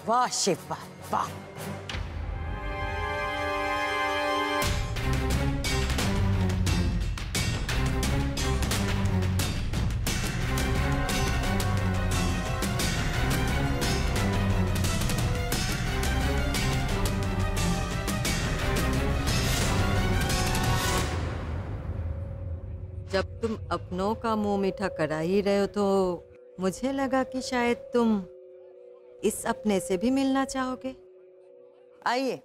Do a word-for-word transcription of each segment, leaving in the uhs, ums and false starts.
वाह शिवपाल वाह। जब तुम अपनों का मुंह मीठा करा ही रहे हो तो मुझे लगा कि शायद तुम इस अपने से भी मिलना चाहोगे। आइए।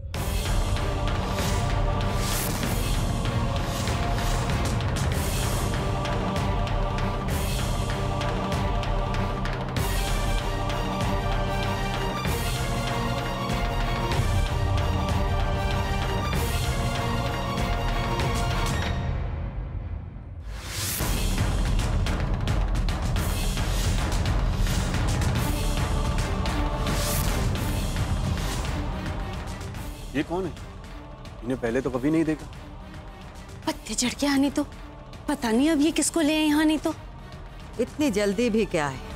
ये कौन है? इन्हें पहले तो कभी नहीं देखा। पत्ते चढ़ के आनी तो पता नहीं अब ये किसको ले आए यहाँ। नहीं तो इतनी जल्दी भी क्या है?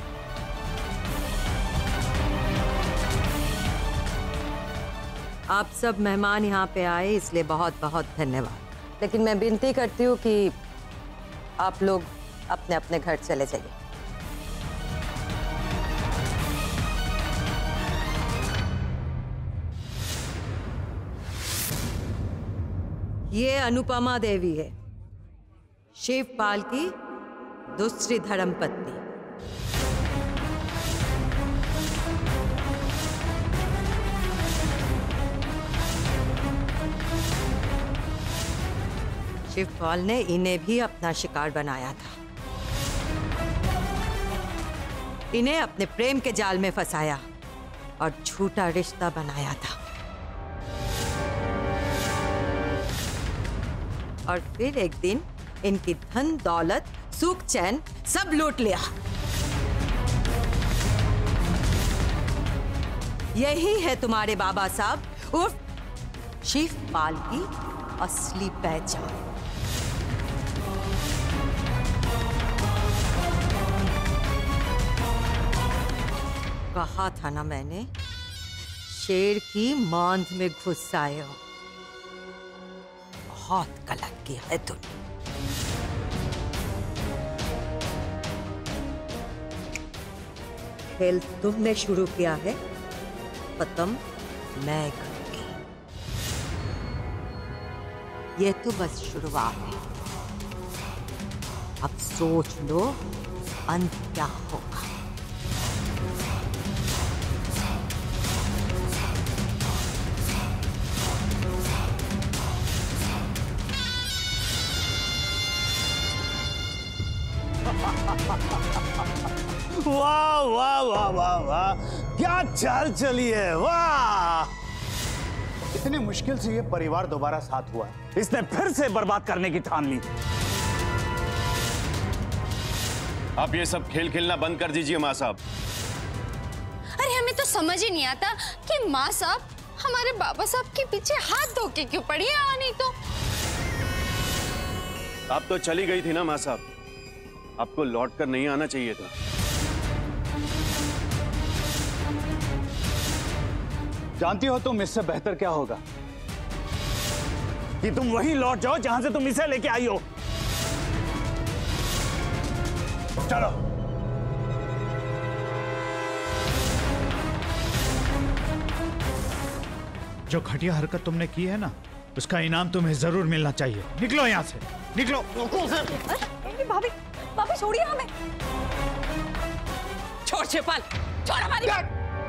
आप सब मेहमान यहाँ पे आए इसलिए बहुत बहुत धन्यवाद, लेकिन मैं विनती करती हूँ कि आप लोग अपने अपने घर चले जाइए। ये अनुपमा देवी है, शिवपाल की दूसरी धर्मपत्नी। शिवपाल ने इन्हें भी अपना शिकार बनाया था, इन्हें अपने प्रेम के जाल में फंसाया और झूठा रिश्ता बनाया था, और फिर एक दिन इनकी धन दौलत सुख चैन सब लूट लिया। यही है तुम्हारे बाबा साहब उर्फ शिवपाल की असली पहचान। कहा था ना मैंने, शेर की मांद में घुस आए हो। बहुत गलत किया है तूने। खेल तुमने शुरू किया है, खत्म मैं करूंगी। ये तो बस शुरुआत है, अब सोच लो अंत क्या होगा। वाह वाह वाह वाह वाह, क्या चाल चली है, वाह। इतनी मुश्किल से ये परिवार दोबारा साथ हुआ है, इसने फिर से बर्बाद करने की ठान ली। आप ये सब खेल खेलना बंद कर दीजिए माँ साहब। अरे हमें तो समझ ही नहीं आता कि माँ साहब हमारे बाबा साहब के पीछे हाथ धो के क्यों पड़ी है। नहीं तो आप तो चली गई थी ना माँ साहब, आपको लौट कर नहीं आना चाहिए था। जानती हो तुम इससे बेहतर क्या होगा कि तुम वहीं लौट जाओ जहां से तुम इसे लेके आई हो। चलो। जो घटिया हरकत तुमने की है ना, उसका इनाम तुम्हें जरूर मिलना चाहिए। निकलो यहां से, निकलो। भाभी भाभी छोड़िए हमें। छोड़ शिवपाल, छोड़ हमारी बात।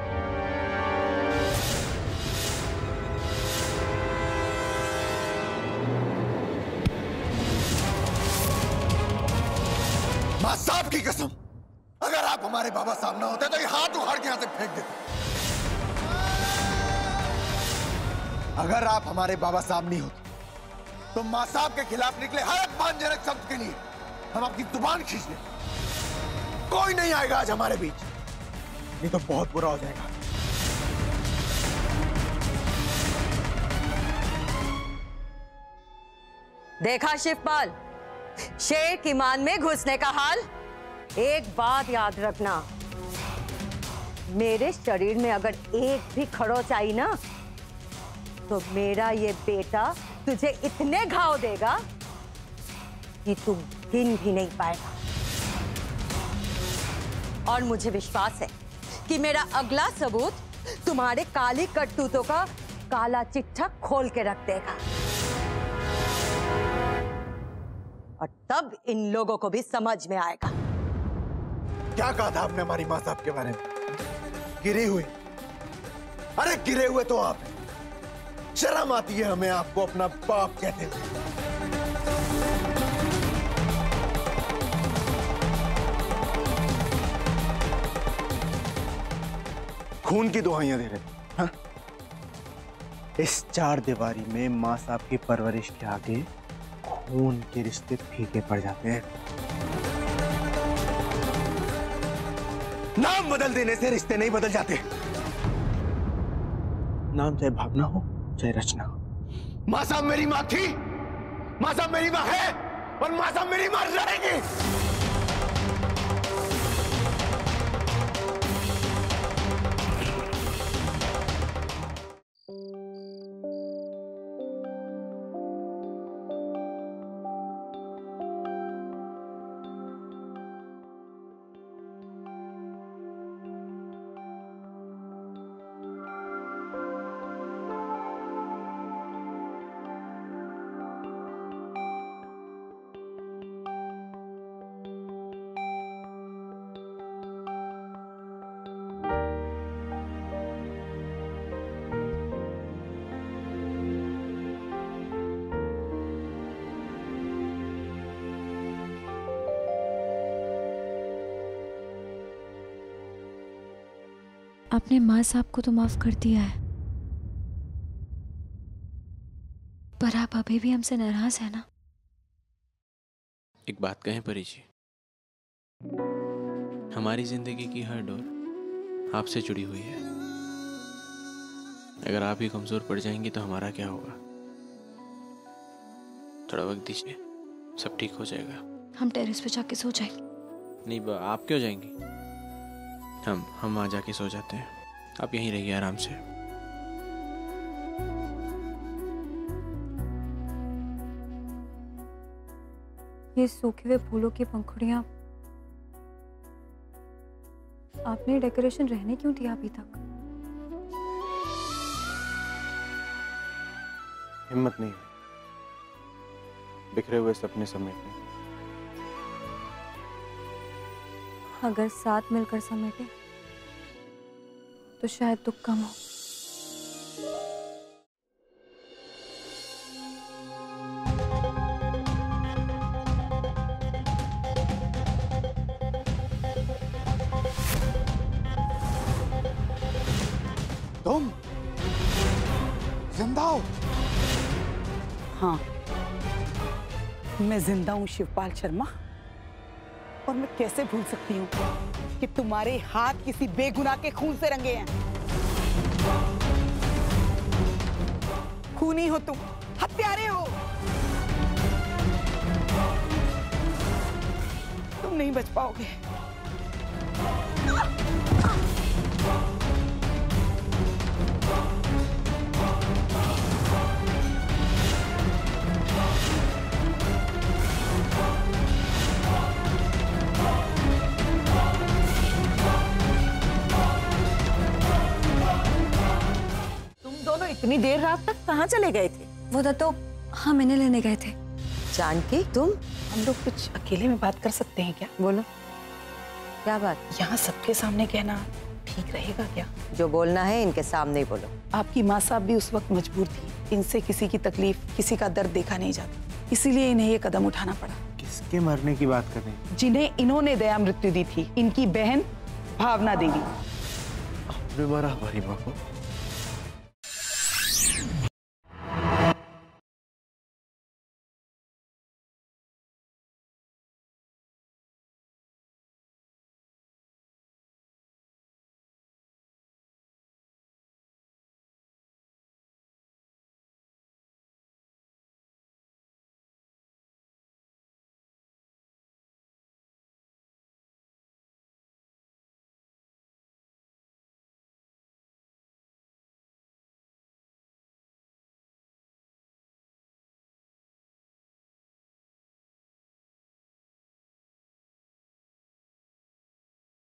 मां साहब की कसम, अगर आप हमारे बाबा साहब ना होते तो ये हाथ उखाड़ के यहां से फेंक देते। अगर आप हमारे बाबा साहब नहीं होते तो मां साहब के खिलाफ निकले हर अपमानजनक शब्द के लिए हम आपकी जुबान खींच लें। कोई नहीं आएगा आज हमारे बीच, नहीं तो बहुत बुरा हो जाएगा। देखा शिवपाल, शेर की मान में घुसने का हाल। एक बात याद रखना, मेरे शरीर में अगर एक भी खरोच आई ना, तो मेरा ये बेटा तुझे इतने घाव देगा कि तुम गिन भी नहीं पाएगा। और मुझे विश्वास है कि मेरा अगला सबूत तुम्हारे काली करतूतों का काला चिट्ठा खोल के रख देगा। और तब इन लोगों को भी समझ में आएगा। क्या कहा था आपने हमारी माँ साहब के बारे में? गिरे हुए? अरे गिरे हुए तो आप, शर्म आती है हमें आपको अपना बाप कहते हुए। खून की दुहाइयां दे रहे हाँ? इस चार दीवारी में माँ साहब की परवरिश के आगे खून के रिश्ते फीके पड़ जाते हैं। नाम बदल देने से रिश्ते नहीं बदल जाते। नाम चाहे भावना हो चाहे रचना हो। माँ साहब मेरी माँ थी, माँ साहब मेरी माँ है और माँ साहब मेरी माँ रहेगी। आपने माँ साहब को तो माफ कर दिया है, पर आप अभी भी हमसे नाराज है ना? एक बात कहें परी जी, हमारी जिंदगी की हर डोर आपसे जुड़ी हुई है। अगर आप ही कमजोर पड़ जाएंगी तो हमारा क्या होगा? थोड़ा वक्त दीजिए, सब ठीक हो जाएगा। हम टेरेस पे जाके सो जाएंगे। नहीं, आप क्यों जाएंगी? हम हम वहाँ जाके सो जाते हैं, आप यहीं रहिए आराम से। ये सूखे हुए फूलों की पंखुड़ियां आपने डेकोरेशन रहने क्यों दिया अभी तक? हिम्मत नहीं है बिखरे हुए सपने समेटने। अगर साथ मिलकर समेटे तो शायद दुख कम हो। तुम जिंदा हो? हाँ, मैं जिंदा हूं शिवपाल शर्मा। और मैं कैसे भूल सकती हूँ कि तुम्हारे हाथ किसी बेगुनाह के खून से रंगे हैं। खूनी हो तुम, हत्यारे हो। तुम नहीं बच पाओगे। इतनी देर रात तक कहाँ चले गए थे? वो तो हम इन्हें लेने गए थे। जानकी, तुम? हम लोग कुछ अकेले में बात कर सकते हैं क्या? बोलो, क्या बात? यहाँ सबके सामने कहना ठीक रहेगा क्या? जो बोलना है इनके सामने ही बोलो। आपकी माँ साहब भी उस वक्त मजबूर थी। इनसे किसी की तकलीफ, किसी का दर्द देखा नहीं जाता, इसीलिए इन्हें ये कदम उठाना पड़ा। किसके मरने की बात कर रही हैं? जिन्हें इन्होंने दया मृत्यु दी थी, इनकी बहन भावना देवी। आपने मारा हमारी माँ को?